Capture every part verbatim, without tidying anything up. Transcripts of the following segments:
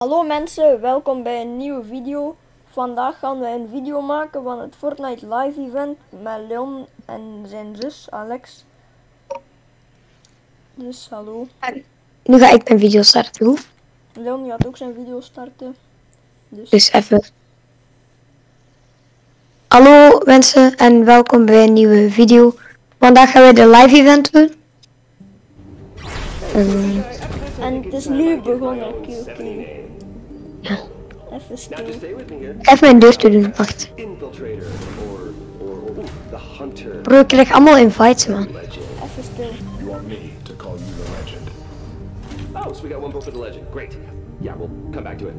Hallo mensen, welkom bij een nieuwe video. Vandaag gaan we een video maken van het Fortnite live event met Leon en zijn zus Alex. Dus hallo. En nu ga ik mijn video starten. Hoe? Leon gaat ook zijn video starten. Dus, Dus even. Hallo mensen en welkom bij een nieuwe video. Vandaag gaan we de live event doen. Um, en het is nu begonnen. Oké, okay, oké. Okay. Ja. Even stil. Even mijn deur te doen, wacht. Bro, ik krijg allemaal invites, man. Even stil. Oh, so we got one vote for the legend. Great. Yeah, we'll come back to it.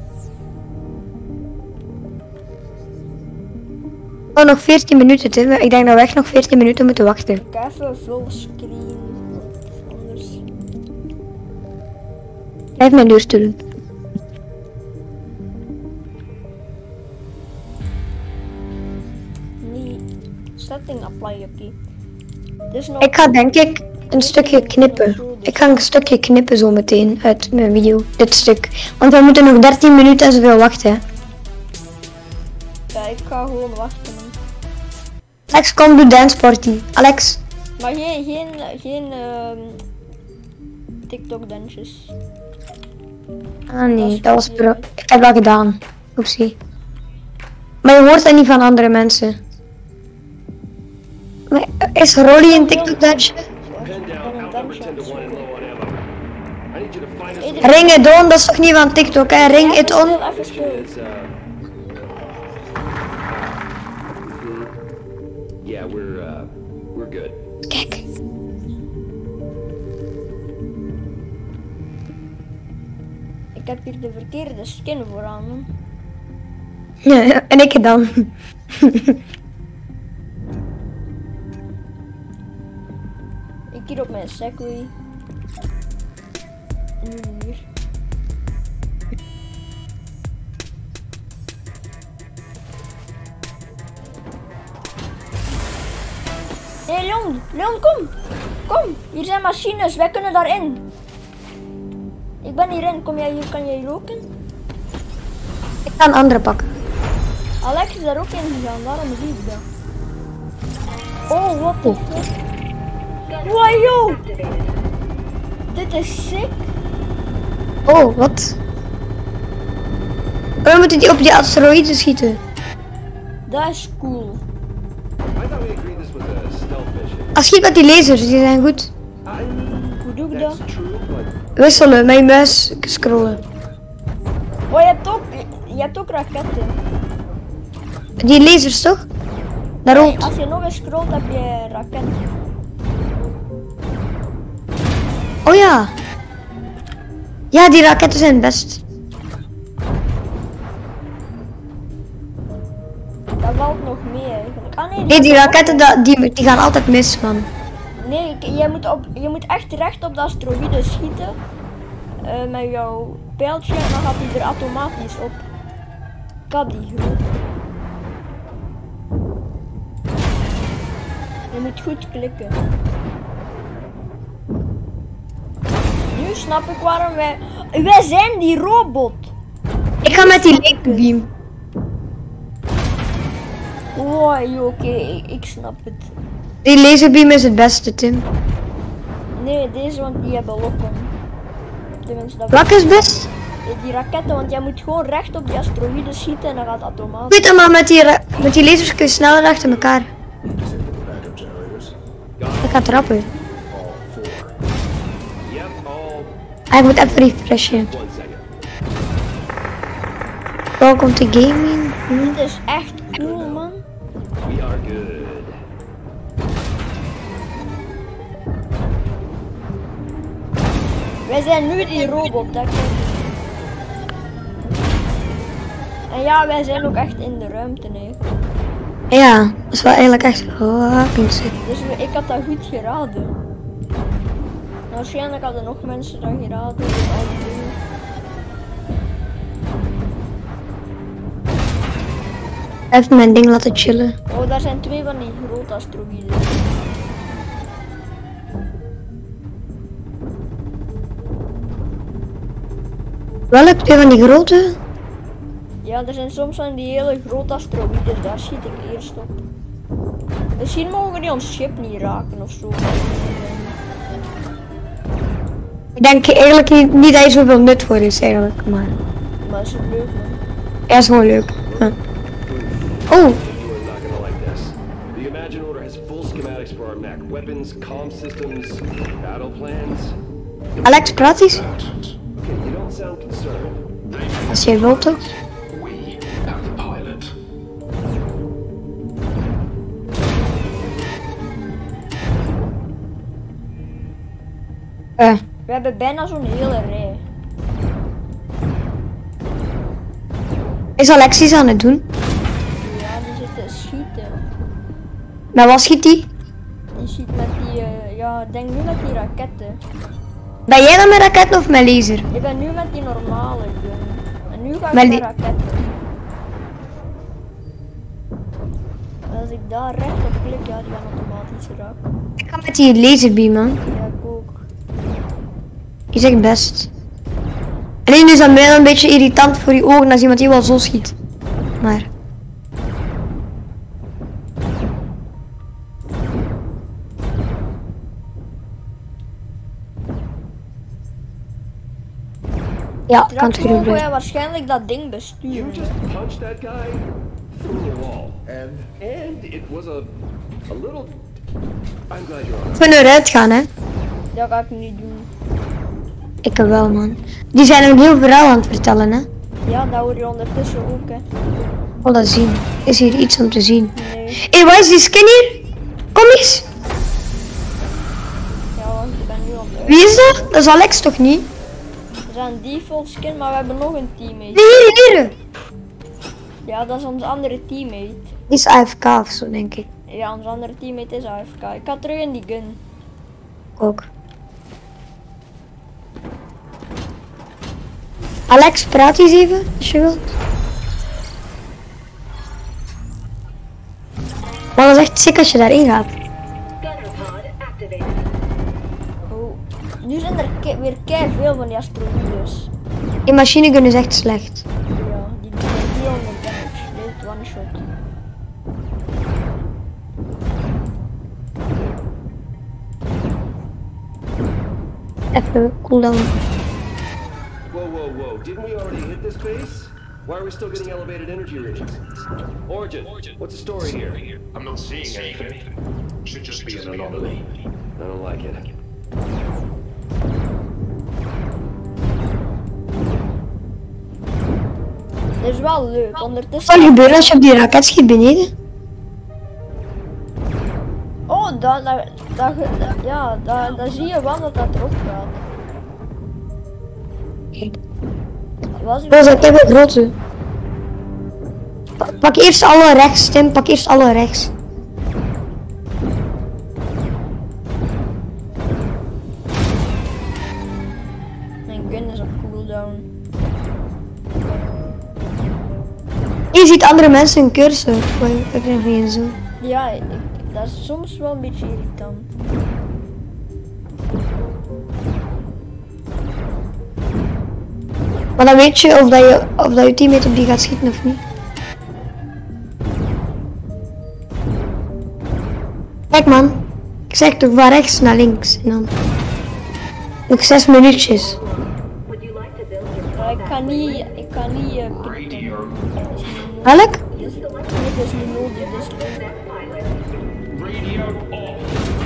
Oh, nog veertien minuten, Tim. Ik denk dat we echt nog veertien minuten moeten wachten. Ik ga even fullscreen. Anders. Blijf mijn deur te doen. Nee. Setting apply, oké. Okay. Dus nog... Ik ga denk ik een stukje knippen. Ik ga een stukje knippen zo meteen uit mijn video. Dit stuk. Want we moeten nog dertien minuten en zoveel wachten. Ja, ik ga gewoon wachten. Alex, kom doe dance party. Alex. Maar geen, geen, geen uh, TikTok dansjes. Ah nee, dat was pro. Ik heb dat gedaan. Oepsie. Maar je hoort dat niet van andere mensen. Maar is Rolly een TikTok dansje? Ring it on, dat is toch niet van TikTok, hè? Ring it on. Even stil. Yeah, we're uh, we're good. Kijk. Ik heb hier de verkeerde skin vooraan. Hè. Ja, en ik dan. Ik hier op mijn Segway. En nu hier. Hé hey Leon, Leon kom! Kom! Hier zijn machines, wij kunnen daarin. Ik ben hierin, kom jij hier, kan jij hier ook in? Ik ga een andere pakken. Alex is daar ook in gegaan, daarom zie ik dat. Oh, wat de fuck. Wow, yo! Dit is sick. Oh, wat? We moeten die op die asteroïden schieten. Dat is cool. I thought we agreed this was a stealth mission. Als schiet met die lasers, die zijn goed. Hoe doe ik dat? That's true, but Wisselen, met je muis scrollen. Oh, je hebt ook, je hebt ook raketten. Die lasers toch? Daar Nee, rolt. als je nog eens scrolt heb je raketten. Oh ja. Ja, die raketten zijn best. Dat valt nog mee eigenlijk. Ah nee, die, Nee, die raketten dat, die, die gaan altijd mis, man. Nee, je moet, op, je moet echt recht op de asteroïde schieten. Uh, met jouw pijltje en dan gaat hij er automatisch op. Ik had die groot. Je moet goed klikken. Nu snap ik waarom wij... Wij zijn die robot! Ik ga met die laserbeam. Oh, oké, okay, ik snap het. Die laserbeam is het beste, Tim. Nee, deze, want die hebben lokken. Tenminste, dat Welke is best? die raketten, want jij moet gewoon recht op die asteroïde schieten en dan gaat het Ik automatisch. weet het, maar met die, ra- met die lasers kun je sneller achter elkaar. Ik ga trappen. yep, all Ah, ik moet even refreshen. one second. Welkom to gaming. Hm. Dit is echt cool, man. We are good. Wij zijn nu die robot, dat klopt. En ja, wij zijn ook echt in de ruimte, nee. Ja, dat is wel eigenlijk echt fucking sick. Dus we, ik had dat goed geraden. Waarschijnlijk hadden nog mensen dat geraden. Dus al die dingen. Even mijn ding laten chillen. Oh, daar zijn twee van die grote asteroïden. Welk twee van die grote? Ja, er zijn soms van die hele grote asteroïden, daar schiet ik eerst op. Misschien mogen die ons schip niet raken of zo. Ik denk eigenlijk niet, niet dat je zoveel nut voor is eigenlijk, maar... Maar is het leuk, man. Ja, is gewoon leuk. Ja. Oh, You are not gonna like this. The Imagine Order has full schematics for our mech. Weapons, comm systems, battle plans. Alex, praat eens. Okay, you don't sound concerned. Als jij wilt toch? We have the pilot. Eh, We hebben bijna zo'n hele rij. is Alexis aan het doen? Ja, die zitten te schieten. Met wat schiet die? Die schiet met die, uh, ja, ik denk nu met die raketten. Ben jij dan met raketten of met laser? Ik ben nu met die normale gun. En nu ga ik Met met die- raketten. En als ik daar recht op klik, ja, die gaan automatisch raken. Ik ga met die laserbeam, man. Ja, ik ook. Die is echt best. Alleen is dat mij een beetje irritant voor je ogen als iemand die wel zo schiet. Maar... Ja, kan Straks het mogen goed wij waarschijnlijk dat ding You besturen. just punched that guy through the wall. And and it was a a little I'm glad you're on. Ik ben eruit gaan, hè. Dat ga ik niet doen. Ik wel, man. Die zijn een heel verhaal aan het vertellen, hè. Ja, dat hoor je ondertussen ook, hè. Ik wil dat zien. Is hier iets om te zien? Nee. Hé, hey, waar is die skin hier? Kom eens. Ja, want ik ben nu op de... Wie is dat? Dat is Alex toch niet? We zijn default skin, maar we hebben nog een teammate. Nee, hier, hier. Ja, dat is onze andere teammate. Die is A F K of zo, denk ik. Ja, onze andere teammate is A F K. Ik ga terug in die gun. Ik ook. Alex, praat eens even, als je wilt. Maar dat is echt sick als je daarin gaat. Oh. Nu zijn er ke weer kei veel van die asteroïdes. Die machinegun is echt slecht. Ja, die doen driehonderd damage. Dit one shot. Even cooldown. Whoa, whoa, whoa. Didn't we already hit this base? Why are we still getting elevated energy readings? Origin, what's the story here? I'm not seeing anything. Should just be an anomaly. I don't like it. Dat is wel leuk. Wat Ondertussen... zal er gebeuren als je op die raket schiet beneden? Oh, dat, dat, dat, dat- ja, dat, dat zie je wel dat dat erop gaat. Was Dat is een hele grote. Pa- Pak eerst alle rechts, Tim. Pak eerst alle rechts. Mijn gun is op cooldown. Je ziet andere mensen een cursor. Gooi, ik heb geen zo. Ja, ik, dat is soms wel een beetje irritant. Maar dan weet je of dat je, of dat je teammate op die gaat schieten of niet. Kijk man, ik zeg toch van rechts naar links en dan nog zes minuutjes. Maar ik kan niet, ik kan niet uh, Radio. Welk? dit is niet nodig, dit is leuk. Radio off.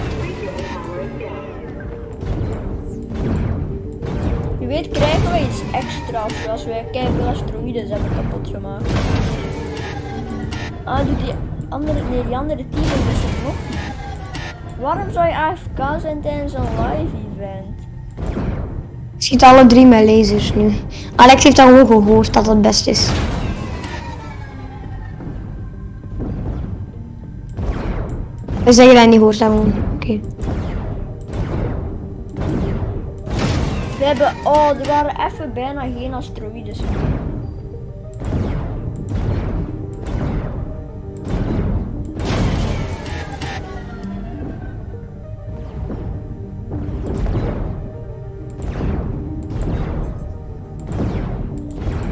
Wie weet krijgen we iets extra's als wij keiveel asteroïdes hebben kapot gemaakt. Ah, doet die andere, nee die andere team is er nog niet. Waarom zou je A F K zijn tijdens een live event? Ik schiet alle drie met lasers nu. Alex heeft al gewoon gehoord dat het best is. We zeggen dat niet hoort, dat gewoon. Oké. We hebben, oh er waren even bijna geen asteroïdes.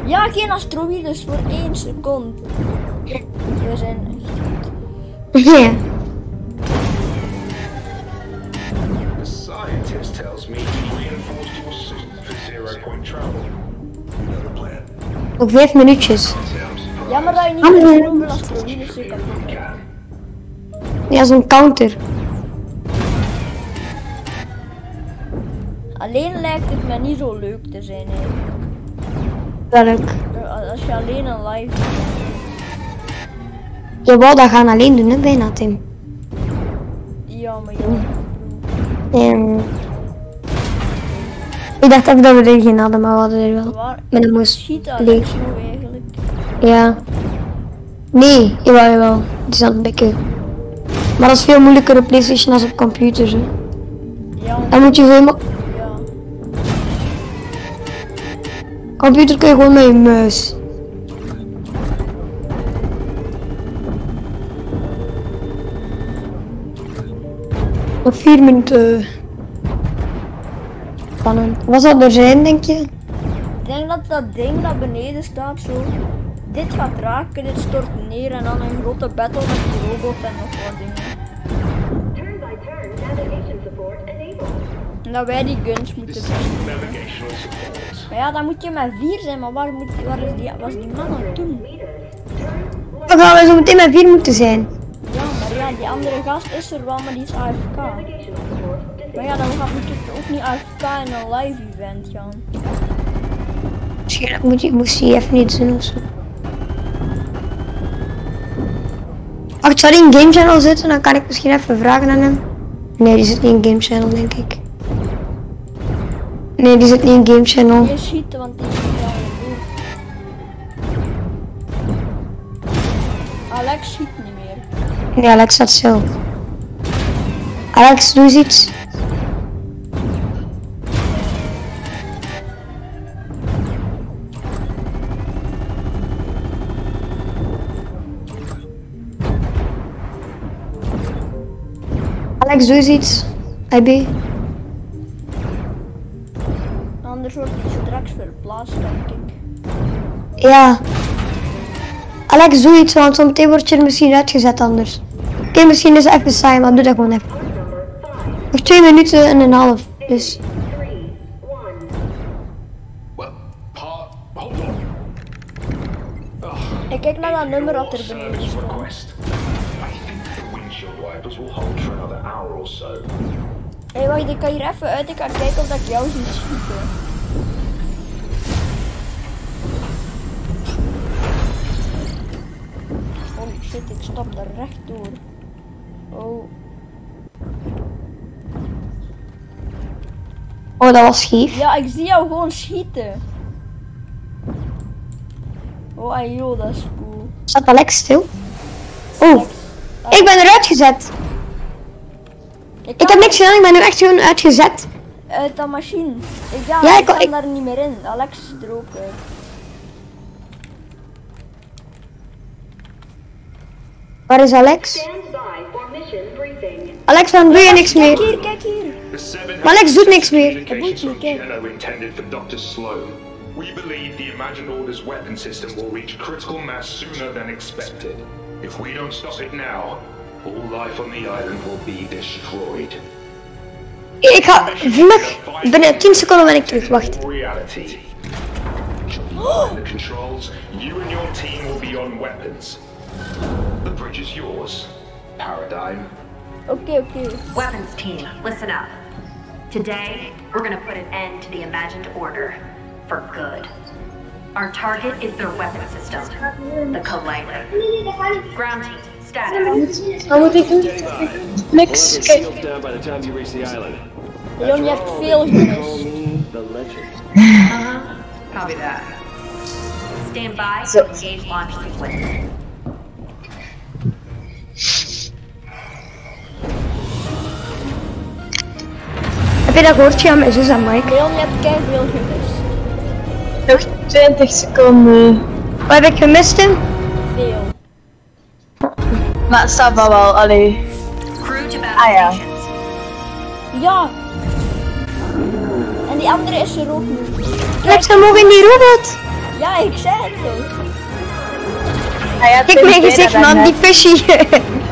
Ja, geen asteroïdes voor één seconde. We zijn echt... Ja. The scientist tells me you reinforced your suit for zero-point travel. Another plan. Nog vijf minuutjes. Jammer dat je niet meer zoveel asteroïdes zo kan maken. Ja, zo'n counter. Alleen lijkt het me niet zo leuk te zijn eigenlijk. Welk? Uh, Als je alleen een live... Je wou dat gaan alleen doen, hè, bijna, Tim. Ja, maar ja. Um, ik dacht even dat we er geen hadden, maar we hadden er wel. Waar... Maar dat moest Schiet leeg. Alex nou eigenlijk? Ja. Nee, jawel, jawel. Het is aan het bekken. Maar dat is veel moeilijker op PlayStation als op computers, hè. Ja, Dan moet je veel... ma- ja. Computer kun je gewoon met je muis. Nog vier minuten. Spannend. Wat zou er zijn, denk je? Ik denk dat dat ding dat beneden staat zo... Dit gaat raken, dit stort neer en dan een grote battle met die robot en nog wat dingen. Turn by turn navigation support enabled. En dat wij die guns moeten This doen. is navigational support. Maar ja, dan moet je met vier zijn, maar waar, moet, waar is die, was die man aan het doen? Dan gaan we zo meteen met vier moeten zijn. Ja, maar ja, die andere gast is er wel, maar die is A F K. Maar ja, dan gaat moet je ook niet A F K in een live event gaan. Misschien moet je, moest je even niet doen ofzo. Als ik zou in Game Channel zitten, dan kan ik misschien even vragen aan hem. Nee, die zit niet in Game Channel, denk ik. Nee, die zit niet in Game Channel. Je schiet, want die is wel goed. Alex schiet niet meer. Nee, Alex staat stil. Alex, doe eens iets. Alex, doe eens iets. I B. Anders wordt hij straks verplaatst, denk ik. Ja. Alex, doe iets, want zometeen word je er misschien uitgezet anders. Oké, okay, misschien is het even saai, maar doe dat gewoon even. Nog twee minuten en een half, dus. Well, part. Hold on. Ik kijk naar dat nummer dat er beneden Service staat. request. I think the windshield wipers will hold for another hour or so. Hé, hey, wacht, ik kan hier even uit, ik ga kijken of dat ik jou zie schieten. Holy shit, ik stap er recht door. Oh. Oh, dat was scheef. Ja, ik zie jou gewoon schieten. Oh, ay, joh, dat is cool. Staat Alex stil? Oh, ik ben eruit gezet. Ik heb niks gedaan, ik ben er echt gewoon uitgezet. Uit dat machine. Ik, ja, Ja, ik ik- kan ik- daar niet meer in. Alex is er ook uit. Waar is Alex? Stand by for mission briefing. Alex, waarom doe je niks Kijk meer? hier, kijk hier. The seven Maar Alex doet niks meer. communications Dat from moet niet, kijk. Geno intended for Doctor Sloan. We believe the Imagined Order's weapon system will reach critical mass sooner than expected. If we don't stop it now, all life on the island will be destroyed. Ik ga vlug. Binnen tien seconden ben ik terug. Wacht. Reality. The controls, you and your team will be on weapons. The bridge is yours. Paradigm. Oké, oké. Weapons team, listen up. Today, we're gonna put an end to the Imagined Order. For good. Our target is their weapon system. The Collider. Ground team, status. Wat moet ik doen? Niks. We'll have it sealed down by the time you reach the island. Leon, je hebt veel Call gemist. me the legend. Uh-huh. Copy that. Stand by to engage launch sequence. Heb je dat gehoord? Ja, mijn zus en Mike. Leon, je hebt kei veel gemist. Nog twintig seconden. Wat heb ik gemist, Tim? Veel. Maar het staat wel wel, allee. Crew to Ah, ja. battle stations. Ja. En die andere is er ook nu. Alex, we mogen in die robot. Ja, ik zei het toch. Hij had Kijk mijn gezicht man, die fishy. vijf,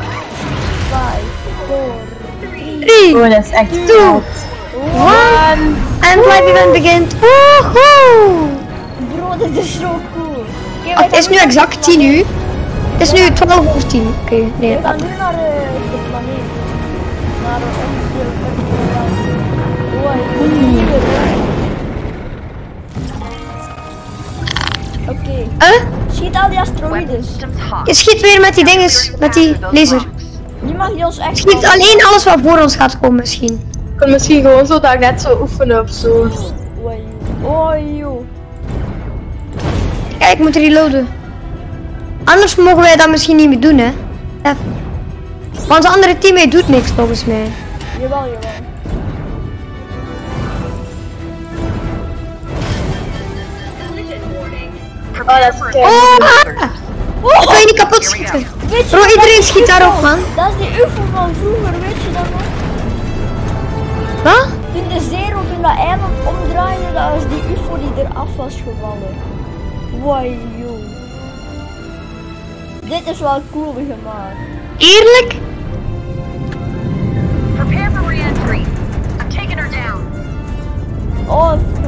vier, drie, Oh, dat is echt two, fout. one. En het live event begint. Woehoe! bro, dit is zo cool. Oké, wij Oh, het is gaan nu naar exact de tien planeet. uur. Het is nu twaalf over tien. Oké, okay, nee. We gaan nu naar uh, de planeet. Naar onze Oké, Huh? schiet al die asteroïdes. Systems hot. Je schiet weer met die dinges, met die laser. Nu mag je ons echt... Schiet alleen alles wat voor ons gaat komen misschien. Ik kon misschien gewoon zo dat net zo oefenen of zo. Oei, oei, oei. Kijk, ik moet reloaden. Anders mogen wij dat misschien niet meer doen, hè. Even. Want de andere teammate doet niks volgens mij. Jawel, jawel. Oh, dat is kei. Oh! Kan je niet kapot schieten? Weet je Bro, nog, iedereen dat is schiet die daarop, U F O. man. Dat is die U F O van vroeger, weet je dat nog? Wat? Toen de zero toen dat eiland omdraaide, dat was die U F O die eraf was gevallen. Wow, joh. Dit is wel cool gemaakt. Eerlijk? Prepare for re-entry. I'm taking her down. Oh, fuck.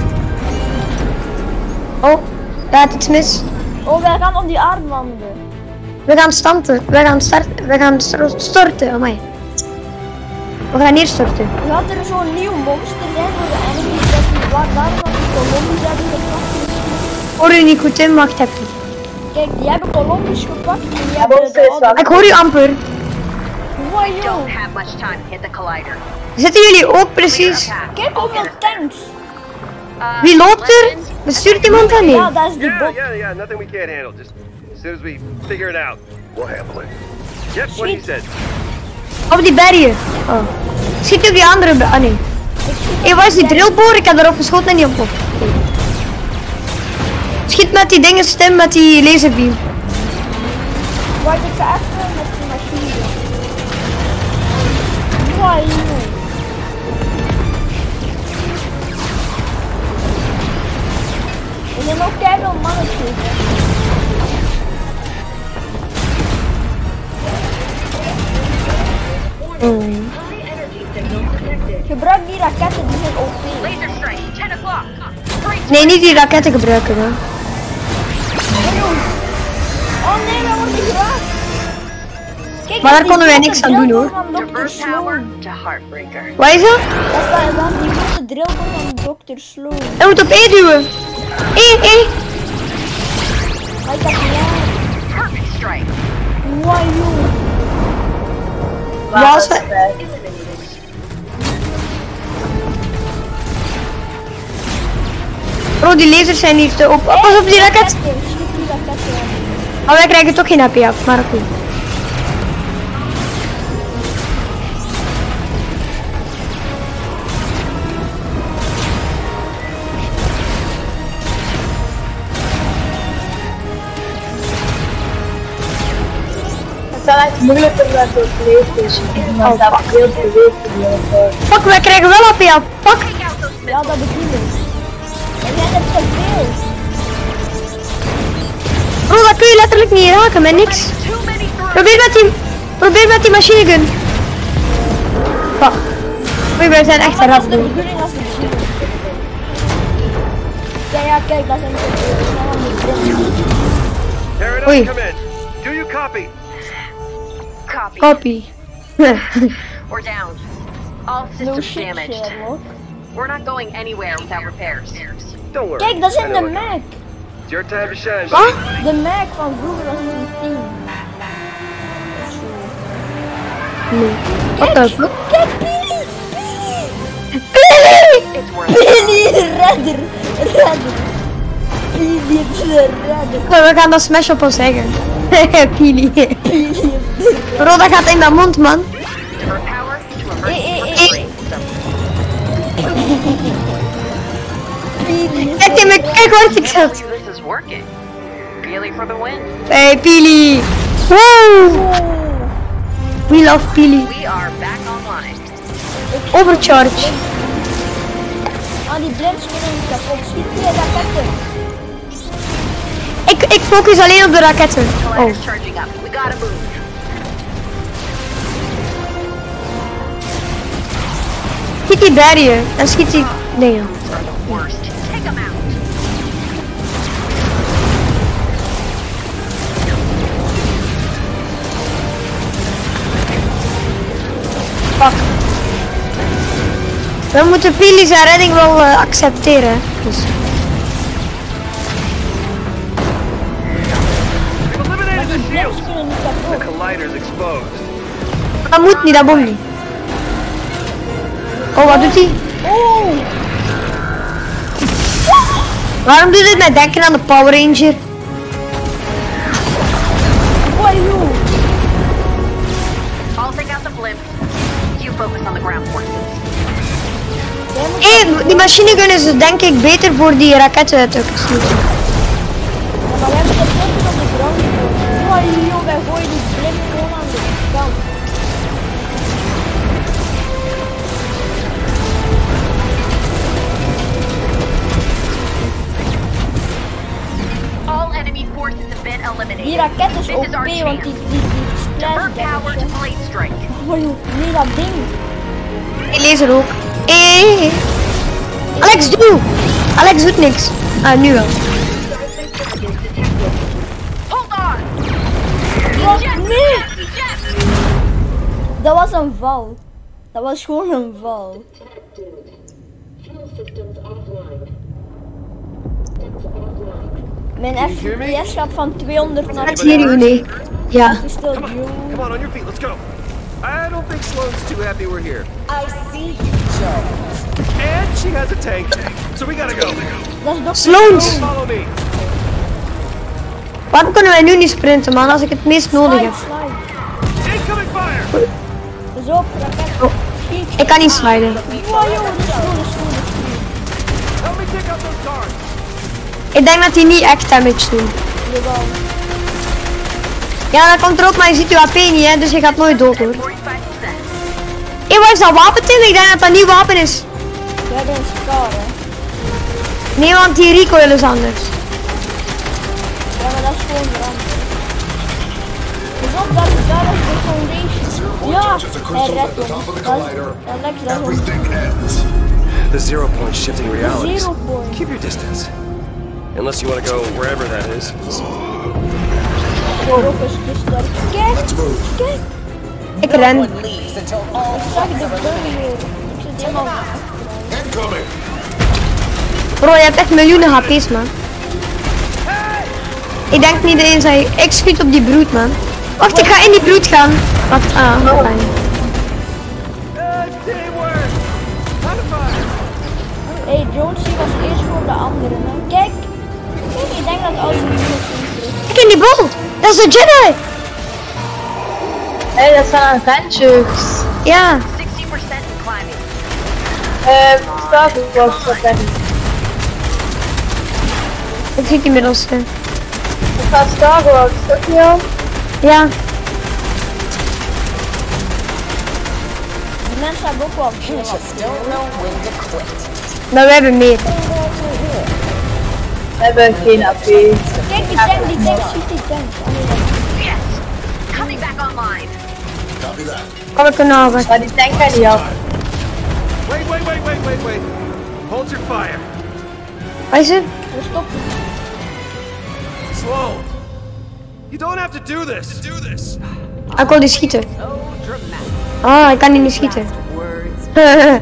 Oh, daar gaat iets mis. Oh, wij gaan op die aardwanden. We gaan stampen. We gaan starten. We gaan stro- storten. Amai. We gaan neerstorten. Gaat er zo'n nieuw monster zijn voor de enemy dat waar daarom dat die Colombisch hebben gepakt? Hoor je niet goed in? Wacht even. Kijk, die hebben Colombisch gepakt en die Ja, hebben monster de is wel- oude... Ik hoor u amper. Wow, Don't joh. have much time to hit the collider. Zitten jullie ook precies? Kijk hoeveel tanks. Uh, Wie loopt er? Legend, Bestuurt iemand dat niet? Ja, dat is die Yeah, bot. yeah, yeah. Nothing we can't handle. Just as soon as we figure it out, we'll handle it. Yep, what he said. Op die bergen. Oh. Schiet op die andere bergen. Ah nee. Hé, hey, waar is die drillboor? Ik heb erop geschoten en niet op. Schiet met die dingen stem met die laserbeam. Wacht, ik ga even met die machine. Wow, joh. Er zijn ook keihard mannetjes. hè. Gebruik die raketten, die zijn O P. laser strike, ten o'clock. Three Nee, niet die raketten gebruiken. Hè. Oh nee, we worden geraakt. Kijk, Maar dat daar is konden wij die niks grote aan doen, drillboor hoor. van dokter Divert power Sloan. to Heartbreaker. Wat is dat? Dat is dat- dat is die grote drillboor van dokter Sloan. Hij moet op E duwen. E, E. Hij kan niet. Perfect strike. Wow, joh. Ja, als we... Bro, die lasers zijn hier te op. Oh, pas op die raket. Raketten, schiet die raketten aan. Maar wij krijgen toch geen H P af, maar oké. Het is wel echt moeilijk om dat door PlayStation te doen, want dat veel beweging. Fuck, wij krijgen wel H P af. Fuck. Ja, dat bedoel ik. Er zijn er te veel. Bro, dat kun je letterlijk niet raken met niks. Too many through. Probeer met die... Probeer met die machine gun. Fuck. Oei, wij zijn echt Maar dat eraf. is de bedoeling als het bedoeling. Ja, ja, kijk, dat zijn te veel. We zijn aan de grond. Paranoid, Oei. come in. Do you copy? Copy. Copy. We're down. All No systems shit, damaged. Sherlock. We're not going anywhere without repairs. Don't worry. Kijk, dat I zijn know de what- Mac. It's your time to shine. Wat? De Mac van vroeger was een team. Of zo. Nee. Wat de fuck? Kijk, Billy! Billy! It's worth it. Billy, redder! Redder! Billy is de redder. We gaan dat smash op ons zeggen. Pili. Billy is de redder. Bro, dat gaat in dat mond, man. Divert power to Eh, eh, emergency eh. brain system. Billy is Kijk, de Tim, kijk waar ik Can't zat. believe this is working. Really for the win. Hey, Pili. Wow. Oh. We love Pili. We are back online. Overcharge. Ah, die blinds kunnen niet kapot. Schiet die raketten. Ik focus alleen op de raketten. Oh. Collider's charging up. We gotta move. Schiet die barrier en schiet die dingen. They're the worst. Take them out. Fuck. We moeten Pili zijn redding wel uh, accepteren. Dus. Eliminated the shields. The collider's exposed. Dat moet niet, dat moet niet. Oh, wat doet hij? Oh! Waarom doet dit mij denken aan de Power Ranger? Wajo! I'll take out the blimp. You focus on the ground forces. Hé, hey, die machinegun is dus denk ik beter voor die raketten te schieten. Ja, maar we hebben de punten op de grond. Wajo, wij gooien die blik gewoon aan de kant. All enemy forces have been eliminated. Die raket is This O is our P, chance. want die, die, die Divert splash power to damage. blade strike. Wajo, nee, dat ding. Ik lees er ook. Hé, hey. Alex, doe! Alex doet niks. Ah, nu wel. Hold on. Wat? Eject, Nee! eject. Dat was een val. Dat was gewoon een val. Fuel systems offline. Mijn F P S gaat van tweehonderd naar Het hier jullie. Ja. is still Come on, on your feet, let's go. I don't think Sloane's too happy we're here. I see you, Jones. And she has a tank, so we gotta go. Dat is dokter Sloans. Follow me. Waarom kunnen wij nu niet sprinten, man, als ik het meest nodig Slide, heb? slide. Incoming fire. Dus op, raket. Schiet. Ik kan niet sliden. Wow, joh, dat is goed, dat is goed, dat is goed. Help me pick up those cars. Ik denk dat die niet echt damage doen. Jawel. Ja, dat komt erop, maar je ziet je A P niet, hè, dus je gaat nooit dood, hoor. forty-five percent. Hé, waar is dat wapen, Tim? Ik denk dat dat een nieuw wapen is. We hebben een scar, hè. Nee, want die recoil is anders. Ja, maar dat is gewoon veranderd. Dus op, dat is, daar is de foundation. Ja, hij redt ons. Dat is, Alex, dat is ons. Everything ends. The zero point shifting realities. Zero point. Keep your distance. Unless you want to go wherever that is. Ook eens te sterk. Kijk, Let's move. kijk. Ik No ren. one leaves until all Zag flags de are burger. eliminated. Ik zit helemaal... Incoming. Bro, je hebt echt miljoenen H P's, man. Ik denk niet eens dat je... Ik schiet op die broed, man. Wacht, ik ga in die broed gaan. Wacht, ah, fijn. Uh, teamwork. High five. Hey, Jonesy was eerst voor de anderen, hè. Kijk. Kijk, ik denk dat als we nu nog Kijk in die bol. Dat is een Jedi. Hé, dat zijn ventures. Ja. sixty percent in climbing. Ehm, Star Wars wat zeg ik. Ik zie inmiddels. Uh. Ik ga Star Wars, ook niet al? Ja. Die mensen hebben ook wel veel. You just don't know when to quit. Maar we hebben meer. We hebben geen A P. Kijk, die tank, die tank, ziet die tank. Oh, nee, dat- Yes. Coming back online. Copy that. Kan ik er nou wat? Maar die tank gaat niet af. Wait, wait, wait, wait, wait, wait. Hold your fire. Wat is het? We stoppen. Sloan. You don't have to do this. Do this. Ik wil die schieten. So dramatic. Ah, ik kan die niet schieten. Words.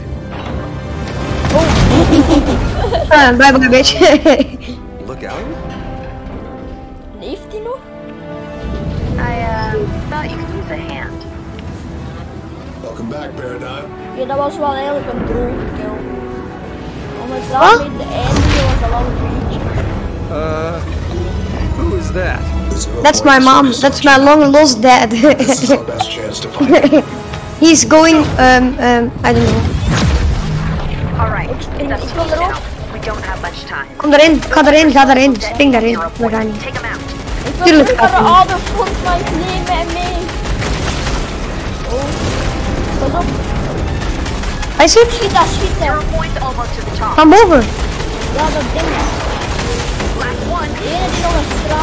ah, blijf een beetje. Look out. Leeft hij nog? I uh thought you could use a hand. Welcome back, Paradigm. Ja, dat was wel eigenlijk een droge kill. Om het daarmee te eindigen was dat wel een beetje. Uh, who is that? The zero That's point my mom. is That's my long lost dad. This is our best chance to find. He's going, um, um, I don't know. All right. Ik- That's ik wil speed erop. now. We don't have much time. Kom erin, ga erin, ga erin. Spring daarin. Zero We gaan point. niet. Take him out. Ik wil Tuurlijk terug naar de gaat hij. oude frontline nemen en mee. Oh, pas op. Hij is het? Schiet dat, schiet dat. Zero point almost to the top. Van boven. Ja, dat ding. Last one. De ene die nog een straal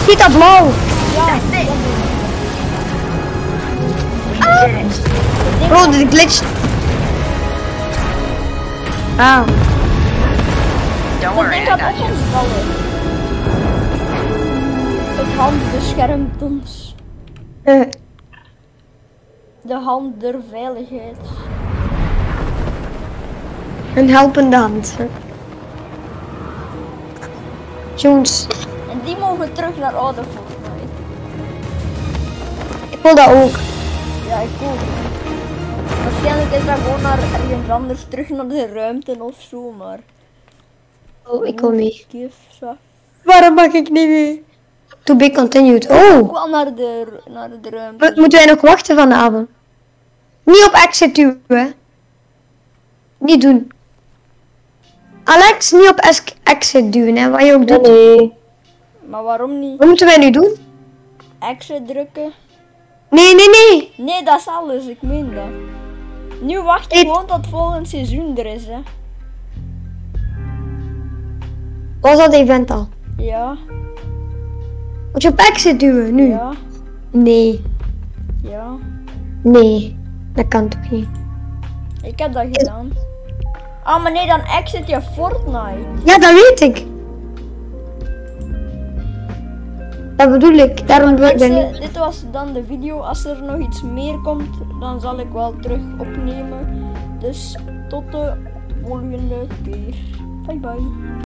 Ziet dat blauw? Ja, Bro, dit glitcht. Ah. Don't dat worry, ding I gaat got op you. ons vallen. Het hand beschermt ons. Eh, De hand der veiligheid. een helpende hand. hè. Jones, En die mogen terug naar oude Fortnite. ik wil dat ook. Ja, ik ook. Waarschijnlijk is dat gewoon naar ergens anders terug naar de ruimte of zo, maar... Oh, ik wil mee. Give, zo. Waarom mag ik niet mee? To be continued. Oh, Ik wil naar de, naar de ruimte. mo- moeten wij nog wachten vanavond? Niet op exit duwen, hè? Niet doen. Alex, niet op es- exit duwen, hè? Wat je ook Nee, doet. nee. Maar waarom niet? Wat moeten wij nu doen? Exit drukken? Nee, nee, nee. Nee, dat is alles, ik meen dat. Nu wacht Ik- gewoon tot het volgende seizoen er is, hè. Was dat event al? Ja, Moet je op exit duwen, nu? ja, Nee, ja. nee. Dat kan toch niet? Ik heb dat gedaan. Ah, maar nee, dan exit je Fortnite. Ja, dat weet ik. Dat bedoel ik. Daarom wil ik dat Mensen, niet. dit was dan de video. Als er nog iets meer komt, dan zal ik wel terug opnemen. Dus tot de volgende keer. Bye bye.